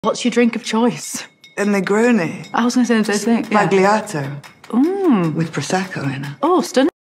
What's your drink of choice? A Negroni. I was going to say the same thing. Magliato. Mm. With Prosecco in it. Oh, stunning.